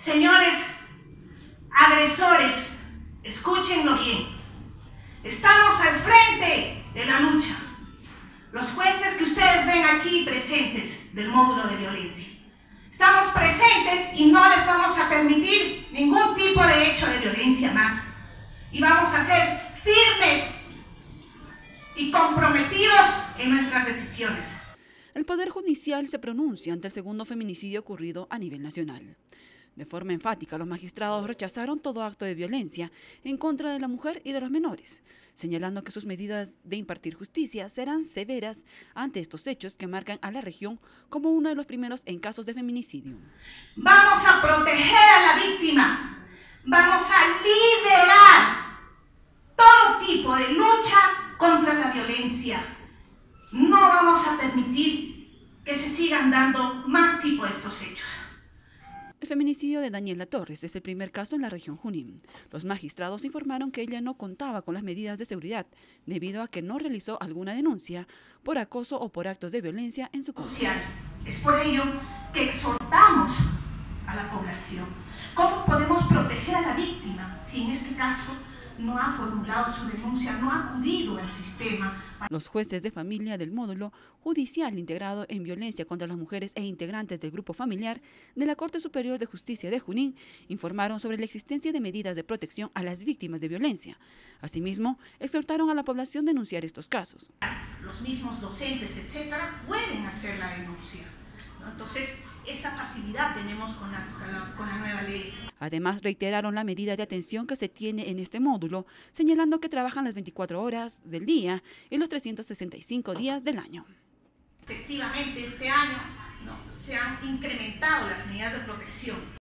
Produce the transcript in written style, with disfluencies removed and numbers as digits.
Señores agresores, escúchenlo bien. Estamos al frente de la lucha. Los jueces que ustedes ven aquí presentes del módulo de violencia. Estamos presentes y no les vamos a permitir ningún tipo de hecho de violencia más. Y vamos a ser firmes y comprometidos en nuestras decisiones. El Poder Judicial se pronuncia ante el segundo feminicidio ocurrido a nivel nacional. De forma enfática, los magistrados rechazaron todo acto de violencia en contra de la mujer y de los menores, señalando que sus medidas de impartir justicia serán severas ante estos hechos que marcan a la región como uno de los primeros en casos de feminicidio. Vamos a proteger a la víctima, vamos a liderar todo tipo de lucha contra la violencia. No vamos a permitir que se sigan dando más tipo de estos hechos. El feminicidio de Daniela Torres es el primer caso en la región Junín. Los magistrados informaron que ella no contaba con las medidas de seguridad debido a que no realizó alguna denuncia por acoso o por actos de violencia en su contra. Es por ello que exhortamos a la población. ¿Cómo podemos proteger a la víctima si en este caso no ha formulado su denuncia, no ha acudido al sistema? Los jueces de familia del módulo judicial integrado en violencia contra las mujeres e integrantes del grupo familiar de la Corte Superior de Justicia de Junín informaron sobre la existencia de medidas de protección a las víctimas de violencia. Asimismo, exhortaron a la población a denunciar estos casos. Los mismos docentes, etcétera, pueden hacer la denuncia, ¿no? Entonces, esa facilidad tenemos con la nueva ley. Además, reiteraron la medida de atención que se tiene en este módulo, señalando que trabajan las 24 horas del día y los 365 días del año. Efectivamente, este año se han incrementado las medidas de protección.